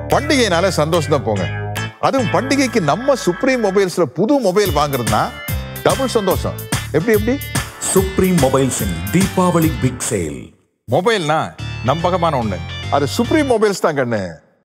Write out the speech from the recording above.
பண்டிகைனால சந்தோஷம் தான் போங்க. அதுவும் பண்டிகைக்கு நம்ம சுப்ரீம் மொபைல்ஸ்ல புது மொபைல் வாங்குறதுனா டபுள் சந்தோஷம். எப்படி சுப்ரீம் மொபைல்ஸின் தீபாவளி பிக் சேல். மொபைல்னா நம்பகமான ஒண்ணு. அது சுப்ரீம் மொபைல்ஸ் தான் கண்ணு.